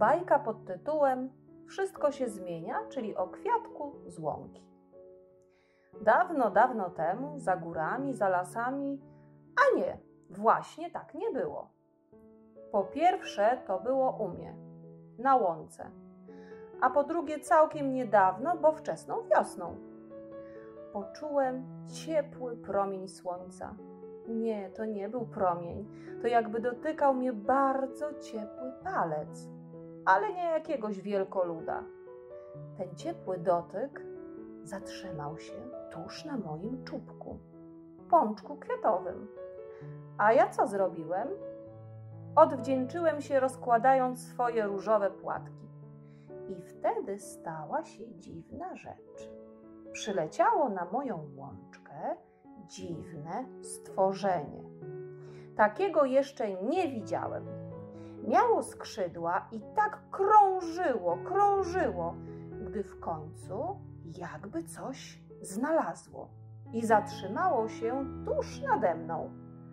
bajka pod tytułem Wszystko się zmienia, czyli o kwiatku z łąki. Dawno, dawno temu, za górami, za lasami, a nie, właśnie tak nie było. Po pierwsze, to było u mnie, na łące, a po drugie całkiem niedawno, bo wczesną wiosną. Poczułem ciepły promień słońca. Nie, to nie był promień, to jakby dotykał mnie bardzo ciepły palec, ale nie jakiegoś wielkoluda. Ten ciepły dotyk zatrzymał się tuż na moim czubku, pączku kwiatowym. A ja co zrobiłem? Odwdzięczyłem się, rozkładając swoje różowe płatki. I wtedy stała się dziwna rzecz. Przyleciało na moją łączkę dziwne stworzenie. Takiego jeszcze nie widziałem. Miało skrzydła i tak krążyło, gdy w końcu jakby coś znalazło i zatrzymało się tuż nade mną.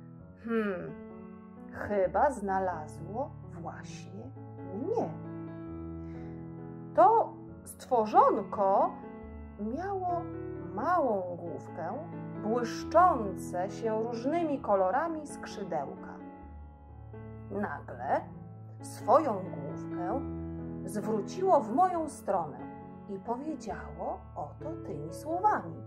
Chyba znalazło właśnie mnie. To stworzonko miało małą główkę, błyszczące się różnymi kolorami skrzydełka. Nagle swoją główkę zwróciło w moją stronę i powiedziało oto tymi słowami: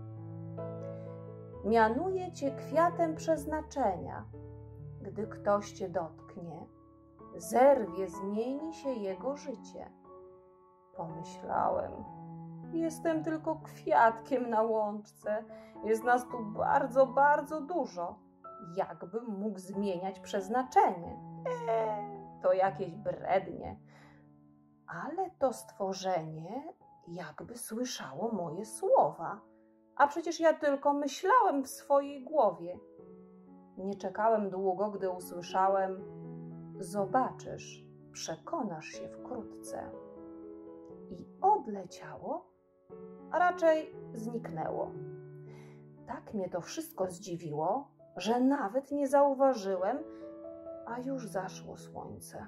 mianuję cię kwiatem przeznaczenia. Gdy ktoś cię dotknie, zerwie, zmieni się jego życie. Pomyślałem, jestem tylko kwiatkiem na łączce, jest nas tu bardzo, bardzo dużo. Jakbym mógł zmieniać przeznaczenie? To jakieś brednie. Ale to stworzenie jakby słyszało moje słowa, a przecież ja tylko myślałem w swojej głowie. Nie czekałem długo, gdy usłyszałem: zobaczysz, przekonasz się wkrótce. I odleciało, a raczej zniknęło. Tak mnie to wszystko zdziwiło, że nawet nie zauważyłem, a już zaszło słońce.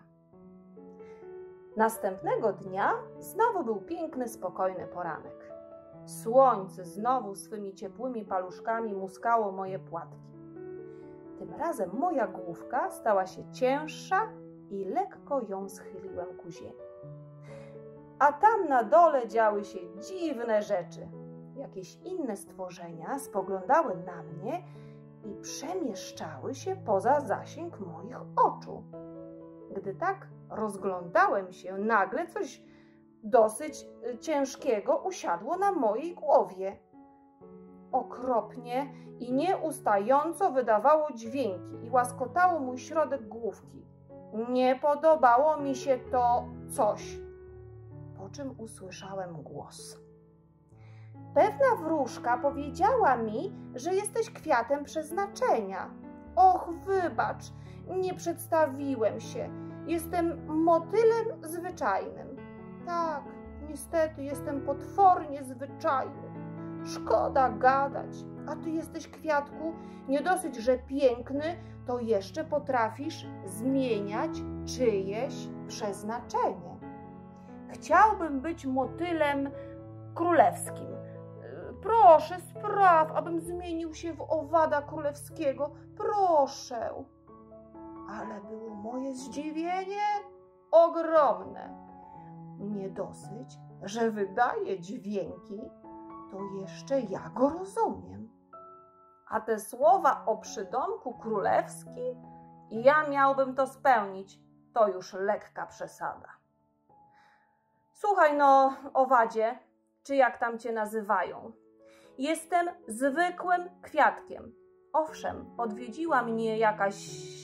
Następnego dnia znowu był piękny, spokojny poranek. Słońce znowu swymi ciepłymi paluszkami muskało moje płatki. Tym razem moja główka stała się cięższa i lekko ją schyliłem ku ziemi. A tam na dole działy się dziwne rzeczy. Jakieś inne stworzenia spoglądały na mnie i przemieszczały się poza zasięg moich oczu. Gdy tak rozglądałem się, nagle coś dosyć ciężkiego usiadło na mojej głowie. Okropnie i nieustająco wydawało dźwięki i łaskotało mój środek główki. Nie podobało mi się to coś, po czym usłyszałem głos. Pewna wróżka powiedziała mi, że jesteś kwiatem przeznaczenia. Och, wybacz, nie przedstawiłem się. Jestem motylem zwyczajnym. Tak, niestety jestem potwornie zwyczajny. Szkoda gadać, a ty jesteś, kwiatku, nie dosyć, że piękny, to jeszcze potrafisz zmieniać czyjeś przeznaczenie. Chciałbym być motylem królewskim. Proszę, spraw, abym zmienił się w owada królewskiego. Proszę. Ale było moje zdziwienie ogromne. Nie dosyć, że wydaje dźwięki, to jeszcze ja go rozumiem. A te słowa o przydomku królewski i ja miałbym to spełnić, to już lekka przesada. Słuchaj no, owadzie, czy jak tam cię nazywają. Jestem zwykłym kwiatkiem. Owszem, odwiedziła mnie jakaś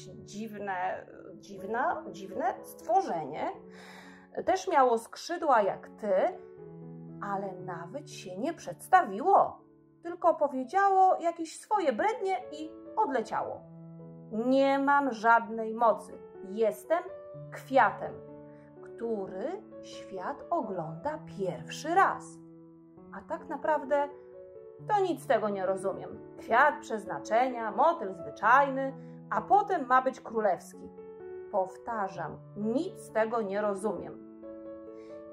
dziwne stworzenie. Też miało skrzydła jak ty, ale nawet się nie przedstawiło. Tylko powiedziało jakieś swoje brednie i odleciało. Nie mam żadnej mocy. Jestem kwiatem, który świat ogląda pierwszy raz. A tak naprawdę to nic z tego nie rozumiem. Kwiat przeznaczenia, motyl zwyczajny, a potem ma być królewski. Powtarzam, nic z tego nie rozumiem.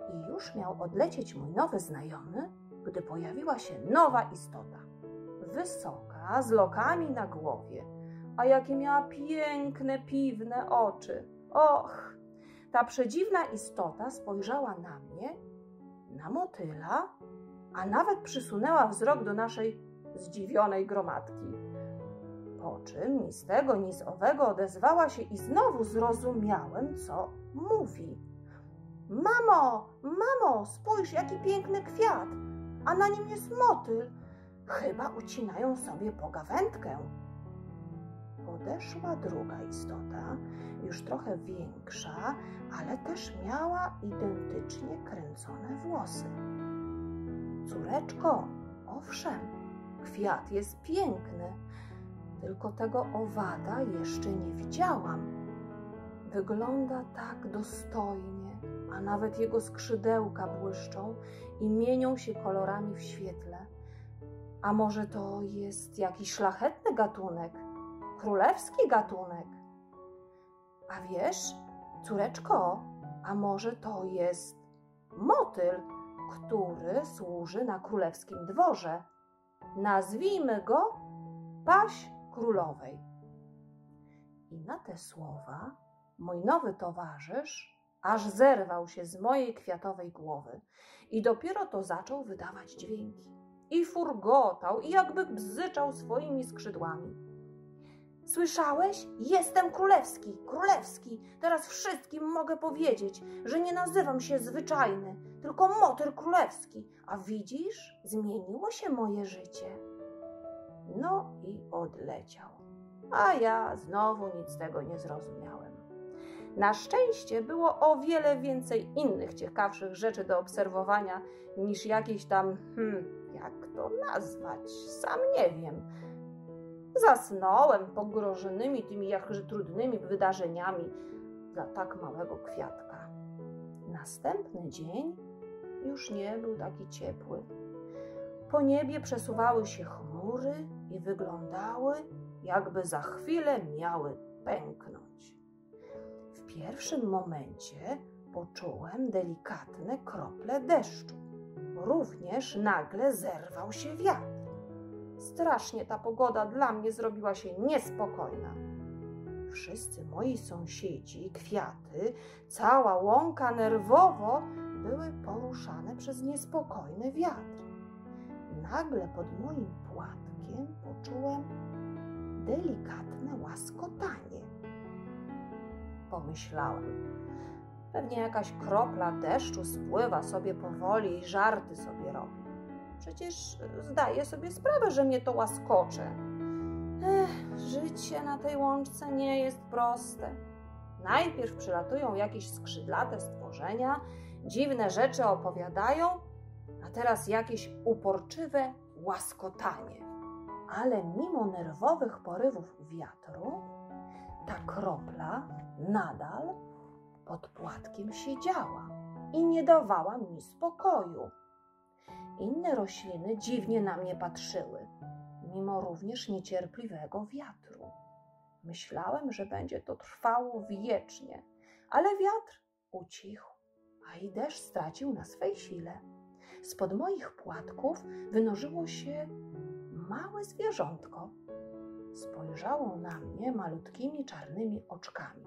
I już miał odlecieć mój nowy znajomy, gdy pojawiła się nowa istota. Wysoka, z lokami na głowie, a jakie miała piękne, piwne oczy. Och, ta przedziwna istota spojrzała na mnie, na motyla, a nawet przysunęła wzrok do naszej zdziwionej gromadki. Po czym ni z tego, ni z owego odezwała się i znowu zrozumiałem, co mówi. Mamo, mamo, spójrz, jaki piękny kwiat, a na nim jest motyl. Chyba ucinają sobie pogawędkę. Podeszła druga istota, już trochę większa, ale też miała identycznie kręcone włosy. Córeczko, owszem, kwiat jest piękny, tylko tego owada jeszcze nie widziałam. Wygląda tak dostojnie, a nawet jego skrzydełka błyszczą i mienią się kolorami w świetle. A może to jest jakiś szlachetny gatunek, królewski gatunek? A wiesz, córeczko, a może to jest motyl, który służy na królewskim dworze? Nazwijmy go Paź Królowej. I na te słowa mój nowy towarzysz aż zerwał się z mojej kwiatowej głowy i dopiero to zaczął wydawać dźwięki. I furgotał, i jakby bzyczał swoimi skrzydłami. Słyszałeś? Jestem królewski, królewski. Teraz wszystkim mogę powiedzieć, że nie nazywam się zwyczajny, tylko motyl królewski. A widzisz, zmieniło się moje życie. No i odleciał. A ja znowu nic z tego nie zrozumiałem. Na szczęście było o wiele więcej innych ciekawszych rzeczy do obserwowania niż jakieś tam, jak to nazwać, sam nie wiem. Zasnąłem pogrożonymi tymi jakże trudnymi wydarzeniami dla tak małego kwiatka. Następny dzień już nie był taki ciepły. Po niebie przesuwały się chmury i wyglądały, jakby za chwilę miały pęknąć. W pierwszym momencie poczułem delikatne krople deszczu. Również nagle zerwał się wiatr. Strasznie ta pogoda dla mnie zrobiła się niespokojna. Wszyscy moi sąsiedzi, kwiaty, cała łąka nerwowo były poruszane przez niespokojny wiatr. Nagle pod moim płatkiem poczułem delikatne łaskotanie. Pomyślałem, pewnie jakaś kropla deszczu spływa sobie powoli i żarty sobie robi. Przecież zdaję sobie sprawę, że mnie to łaskocze. Życie na tej łączce nie jest proste. Najpierw przylatują jakieś skrzydlate stworzenia, dziwne rzeczy opowiadają, a teraz jakieś uporczywe łaskotanie. Ale mimo nerwowych porywów wiatru, ta kropla nadal pod płatkiem siedziała i nie dawała mi spokoju. Inne rośliny dziwnie na mnie patrzyły, mimo również niecierpliwego wiatru. Myślałem, że będzie to trwało wiecznie, ale wiatr ucichł, a i deszcz stracił na swej sile. Spod moich płatków wynurzyło się małe zwierzątko. Spojrzało na mnie malutkimi czarnymi oczkami.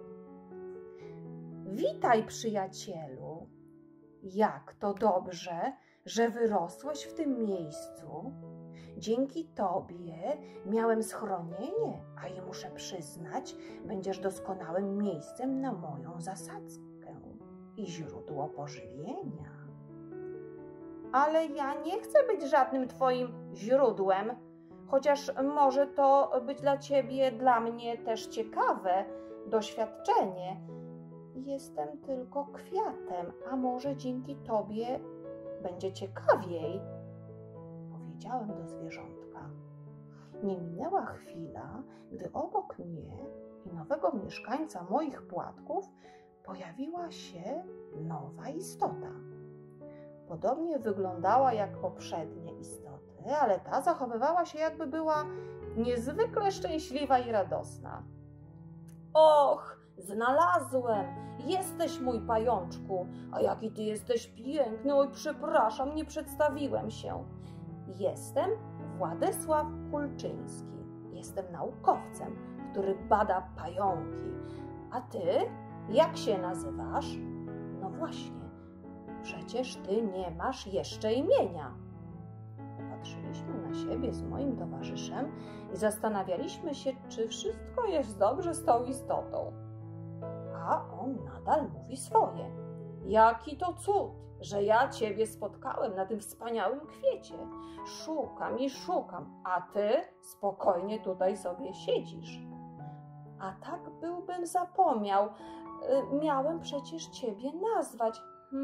Witaj, przyjacielu! Jak to dobrze, że wyrosłeś w tym miejscu. Dzięki tobie miałem schronienie, a i muszę przyznać, będziesz doskonałym miejscem na moją zasadzkę i źródło pożywienia. Ale ja nie chcę być żadnym twoim źródłem, chociaż może to być dla mnie też ciekawe doświadczenie. Jestem tylko kwiatem, a może dzięki tobie będzie ciekawiej, powiedziałem do zwierzątka. Nie minęła chwila, gdy obok mnie i nowego mieszkańca moich płatków pojawiła się nowa istota. Podobnie wyglądała jak poprzednie istoty, ale ta zachowywała się, jakby była niezwykle szczęśliwa i radosna. Och, znalazłem! Jesteś mój pajączku, a jaki ty jesteś piękny! Oj, przepraszam, nie przedstawiłem się. Jestem Władysław Kulczyński. Jestem naukowcem, który bada pająki. A ty, jak się nazywasz? No właśnie, przecież ty nie masz jeszcze imienia. Patrzyliśmy na siebie z moim towarzyszem i zastanawialiśmy się, czy wszystko jest dobrze z tą istotą. A on nadal mówi swoje. Jaki to cud, że ja ciebie spotkałem na tym wspaniałym kwiecie. Szukam i szukam, a ty spokojnie tutaj sobie siedzisz. A tak byłbym zapomniał. Miałem przecież ciebie nazwać.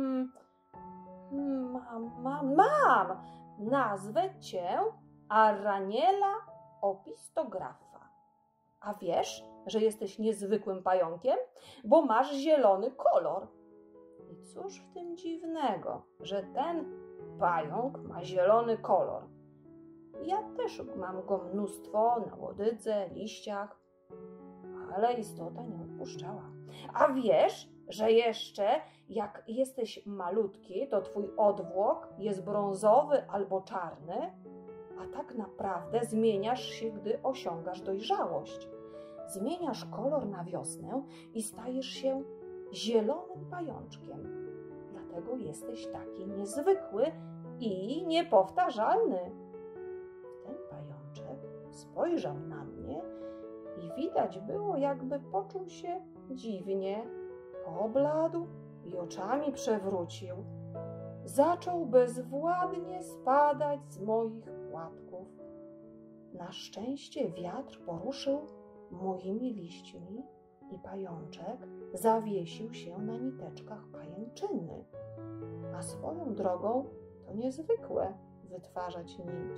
Mam! Nazwę cię Araniela opistografa. A wiesz, że jesteś niezwykłym pająkiem, bo masz zielony kolor. I cóż w tym dziwnego, że ten pająk ma zielony kolor. Ja też mam go mnóstwo na łodydze, liściach, ale istota nie odpuszczała. A wiesz, że jeszcze jak jesteś malutki, to twój odwłok jest brązowy albo czarny, a tak naprawdę zmieniasz się, gdy osiągasz dojrzałość. Zmieniasz kolor na wiosnę i stajesz się zielonym pajączkiem. Dlatego jesteś taki niezwykły i niepowtarzalny. Ten pajączek spojrzał na mnie i widać było, jakby poczuł się dziwnie. Pobladł i oczami przewrócił. Zaczął bezwładnie spadać z moich płatków. Na szczęście wiatr poruszył moimi liśćmi i pajączek zawiesił się na niteczkach pajęczyny. A swoją drogą to niezwykłe wytwarzać nić.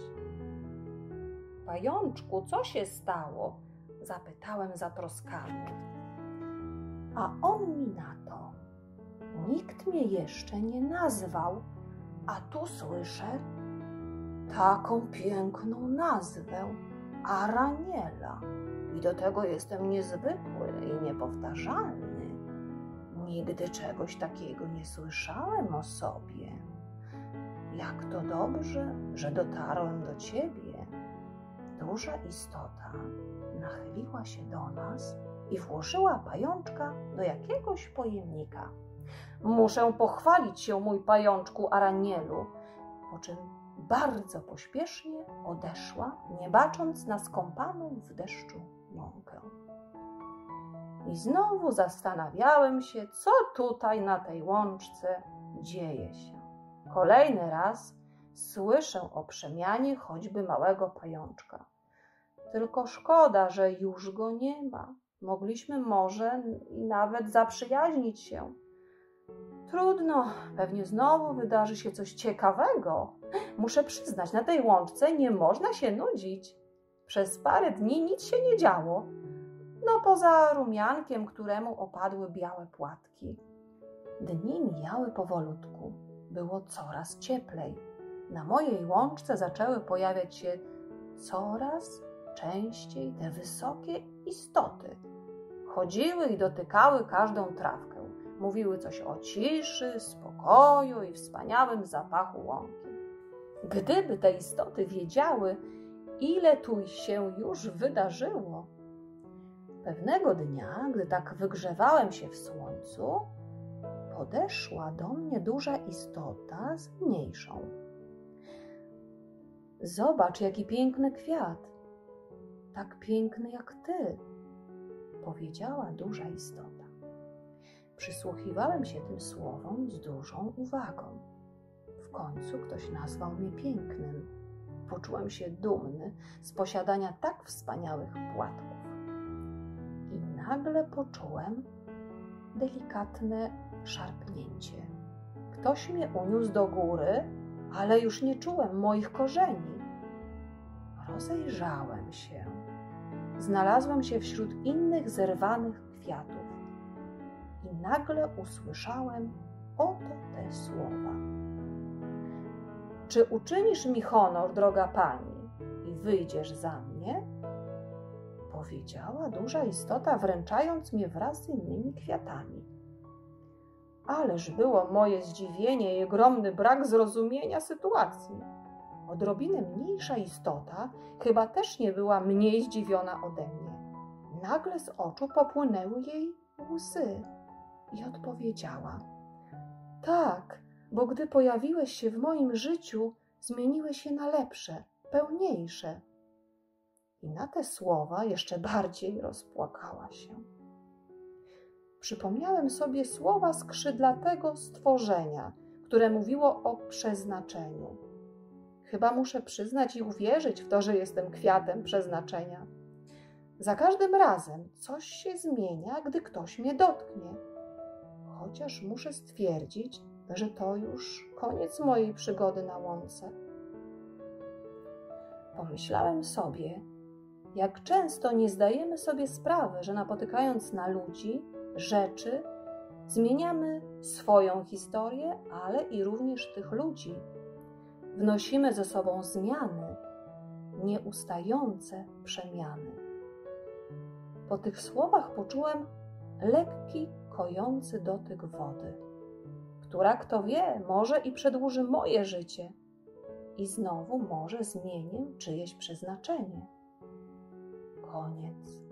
Pajączku, co się stało? Zapytałem zatroskany. A on mi na to. Nikt mnie jeszcze nie nazwał, a tu słyszę taką piękną nazwę, Araniela. I do tego jestem niezwykły i niepowtarzalny. Nigdy czegoś takiego nie słyszałem o sobie. Jak to dobrze, że dotarłem do ciebie. Duża istota nachyliła się do nas i włożyła pajączka do jakiegoś pojemnika. Muszę pochwalić się, mój pajączku Aranielu, po czym bardzo pośpiesznie odeszła, nie bacząc na skąpaną w deszczu łąkę. I znowu zastanawiałem się, co tutaj na tej łączce dzieje się. Kolejny raz słyszę o przemianie choćby małego pajączka. Tylko szkoda, że już go nie ma. Mogliśmy może i nawet zaprzyjaźnić się. Trudno, pewnie znowu wydarzy się coś ciekawego. Muszę przyznać, na tej łączce nie można się nudzić. Przez parę dni nic się nie działo. No poza rumiankiem, któremu opadły białe płatki. Dni mijały powolutku. Było coraz cieplej. Na mojej łączce zaczęły pojawiać się coraz częściej te wysokie istoty. Chodziły i dotykały każdą trawkę. Mówiły coś o ciszy, spokoju i wspaniałym zapachu łąki. Gdyby te istoty wiedziały, ile tu się już wydarzyło. Pewnego dnia, gdy tak wygrzewałem się w słońcu, podeszła do mnie duża istota z mniejszą. Zobacz, jaki piękny kwiat. Tak piękny jak ty, powiedziała duża istota. Przysłuchiwałem się tym słowom z dużą uwagą. W końcu ktoś nazwał mnie pięknym. Poczułem się dumny z posiadania tak wspaniałych płatków. I nagle poczułem delikatne szarpnięcie. Ktoś mnie uniósł do góry, ale już nie czułem moich korzeni. Rozejrzałem się. Znalazłem się wśród innych zerwanych kwiatów. I nagle usłyszałem oto te słowa. Czy uczynisz mi honor, droga pani, i wyjdziesz za mnie? powiedziała duża istota, wręczając mnie wraz z innymi kwiatami. Ależ było moje zdziwienie i ogromny brak zrozumienia sytuacji. Odrobinę mniejsza istota chyba też nie była mniej zdziwiona ode mnie. Nagle z oczu popłynęły jej łzy i odpowiedziała: tak, bo gdy pojawiłeś się w moim życiu, zmieniłeś się na lepsze, pełniejsze. I na te słowa jeszcze bardziej rozpłakała się. Przypomniałem sobie słowa skrzydlatego stworzenia, które mówiło o przeznaczeniu. Chyba muszę przyznać i uwierzyć w to, że jestem kwiatem przeznaczenia. Za każdym razem coś się zmienia, gdy ktoś mnie dotknie. Chociaż muszę stwierdzić, że to już koniec mojej przygody na łące. Pomyślałem sobie, jak często nie zdajemy sobie sprawy, że napotykając na ludzi, rzeczy, zmieniamy swoją historię, ale i również tych ludzi. Wnosimy ze sobą zmiany, nieustające przemiany. Po tych słowach poczułem lekki, kojący dotyk wody, która, kto wie, może i przedłuży moje życie i znowu może zmienię czyjeś przeznaczenie. Koniec.